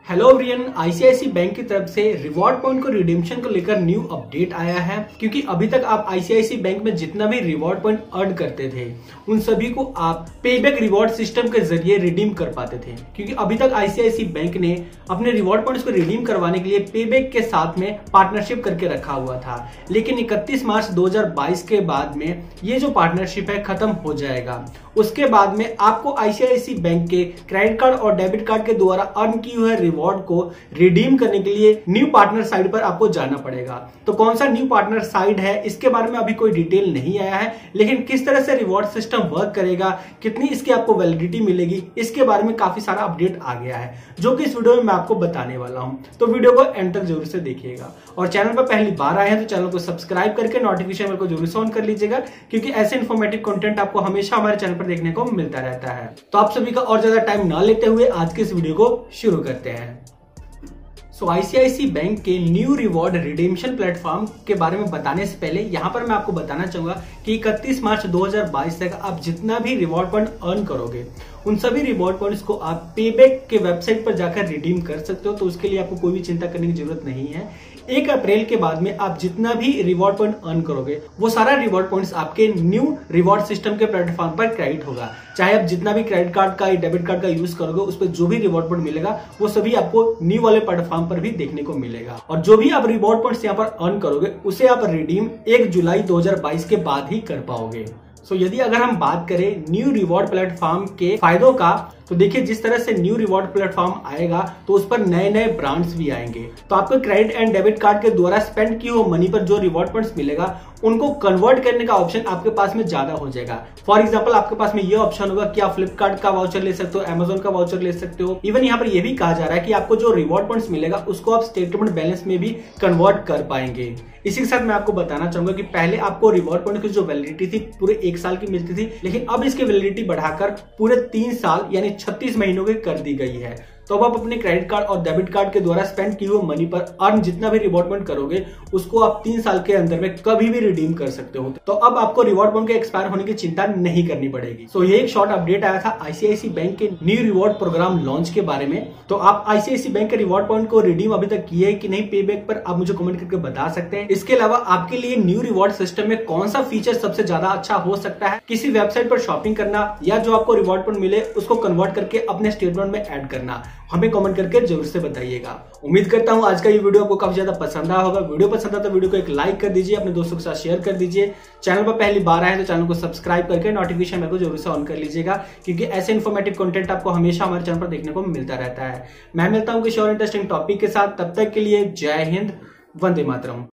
Hello everyone, ICICI bank की तरफ से रिवॉर्ड पॉइंट को रिडीम्पशन को लेकर न्यू अपडेट आया है। क्योंकि अभी तक आप आईसीआईसीआई बैंक में जितना भी रिवॉर्ड पॉइंट अर्न करते थे उन सभी को आप पेबैक रिवॉर्ड सिस्टम के जरिए रिडीम कर पाते थे। क्योंकि अभी तक आईसीआईसीआई बैंक ने अपने रिवॉर्ड पॉइंट्स को रिडीम करवाने के लिए पेबैक के साथ में पार्टनरशिप करके रखा हुआ था, लेकिन 31 मार्च 2022 के बाद में ये जो पार्टनरशिप है खत्म हो जाएगा। उसके बाद में आपको आईसीआईसीआई बैंक के क्रेडिट कार्ड और डेबिट कार्ड के द्वारा अर्न की हुए रिवॉर्ड को रिडीम करने के लिए न्यू पार्टनर साइट पर आपको जाना पड़ेगा। तो कौन सा न्यू पार्टनर साइट है इसके बारे में अभी कोई डिटेल नहीं आया है, लेकिन किस तरह से रिवॉर्ड सिस्टम वर्क करेगा, कितनी इसकी आपको वैलिडिटी मिलेगी, इसके बारे में काफी सारा अपडेट आ गया है जो कि इस वीडियो में मैं आपको बताने वाला हूं। तो वीडियो को एंड तक जरूर से देखिएगा और चैनल पर पहली बार आए हैं तो चैनल को सब्सक्राइब करके नोटिफिकेशन बेल को जरूर से ऑन कर लीजिएगा, क्योंकि ऐसे इन्फॉर्मेटिव कंटेंट आपको हमेशा हमारे चैनल पर देखने को मिलता रहता है। तो आप सभी का और ज्यादा टाइम ना लेते हुए आज के इस वीडियो को शुरू करते हैं। आईसीआईसीआई बैंक के न्यू रिवॉर्ड रिडीम्पशन प्लेटफॉर्म के बारे में बताने से पहले यहाँ पर मैं आपको बताना चाहूंगा कि 31 मार्च 2022 तक आप जितना भी रिवॉर्ड पॉइंट अर्न करोगे उन सभी रिवॉर्ड पॉइंट्स को आप पेबैक के वेबसाइट पर जाकर रिडीम कर सकते हो। तो उसके लिए आपको कोई भी चिंता करने की जरूरत नहीं है। 1 अप्रैल के बाद में आप जितना भी रिवॉर्ड पॉइंट अर्न करोगे वो सारा रिवॉर्ड पॉइंट्स आपके न्यू रिवॉर्ड सिस्टम के प्लेटफॉर्म पर क्रेडिट होगा। चाहे आप जितना भी क्रेडिट कार्ड का या डेबिट कार्ड का यूज करोगे उस पर जो भी रिवॉर्ड पॉइंट मिलेगा वो सभी आपको न्यू वाले प्लेटफॉर्म पर भी देखने को मिलेगा। और जो भी आप रिवॉर्ड पॉइंट्स यहाँ पर अर्न करोगे उसे आप रिडीम 1 जुलाई 2022 के बाद ही कर पाओगे। यदि अगर हम बात करें न्यू रिवॉर्ड प्लेटफॉर्म के फायदों का, तो देखिए जिस तरह से न्यू रिवॉर्ड प्लेटफॉर्म आएगा तो उस पर नए नए ब्रांड्स भी आएंगे। तो आपको क्रेडिट एंड डेबिट कार्ड के द्वारा स्पेंड की हुई मनी पर जो रिवॉर्ड पॉइंट्स मिलेगा उनको कन्वर्ट करने का ऑप्शन आपके पास में ज्यादा हो जाएगा। फॉर एग्जांपल आपके पास में ये ऑप्शन होगा कि आप फ्लिपकार्ट का वाउचर ले सकते हो, अमेजोन का वाउचर ले सकते हो। इवन यहाँ पर यह भी कहा जा रहा है कि आपको जो रिवॉर्ड पॉइंट्स मिलेगा उसको आप स्टेटमेंट बैलेंस में भी कन्वर्ट कर पाएंगे। इसी के साथ मैं आपको बताना चाहूंगा कि पहले आपको रिवॉर्ड पॉइंट की जो वैलिडिटी थी पूरे 1 साल की मिलती थी, लेकिन अब इसकी वैलिडिटी बढ़ाकर पूरे 3 साल यानी 36 महीनों की कर दी गई है। तो अब आप अपने क्रेडिट कार्ड और डेबिट कार्ड के द्वारा स्पेंड किए हुए मनी पर अर्न जितना भी रिवॉर्ड पॉइंट करोगे उसको आप 3 साल के अंदर में कभी भी रिडीम कर सकते हो। तो अब आपको रिवॉर्ड पॉइंट के एक्सपायर होने की चिंता नहीं करनी पड़ेगी। ये एक शॉर्ट अपडेट आया था आईसीआईसीआई बैंक के न्यू रिवॉर्ड प्रोग्राम लॉन्च के बारे में। तो आप आईसीआईसीआई बैंक के रिवॉर्ड पॉइंट को रिडीम अभी तक किए है कि नहीं पेबैक पर, आप मुझे कमेंट करके बता सकते हैं। इसके अलावा आपके लिए न्यू रिवॉर्ड सिस्टम में कौन सा फीचर सबसे ज्यादा अच्छा हो सकता है, किसी वेबसाइट पर शॉपिंग करना या जो आपको रिवॉर्ड पॉइंट मिले उसको कन्वर्ट करके अपने स्टेटमेंट में ऐड करना, हमें कमेंट करके जरूर से बताइएगा। उम्मीद करता हूं आज का ये वीडियो आपको काफी ज्यादा पसंद आया होगा। वीडियो पसंद आता तो वीडियो को एक लाइक कर दीजिए, अपने दोस्तों के साथ शेयर कर दीजिए। चैनल पर पहली बार आए तो चैनल को सब्सक्राइब करके नोटिफिकेशन बेल को जरूर से ऑन कर लीजिएगा, क्योंकि ऐसे इन्फॉर्मेटिव कंटेंट आपको हमेशा हमारे चैनल पर देखने को मिलता रहता है। मैं मिलता हूं किसी और इंटरेस्टिंग टॉपिक के साथ, तब तक के लिए जय हिंद, वंदे मातरम।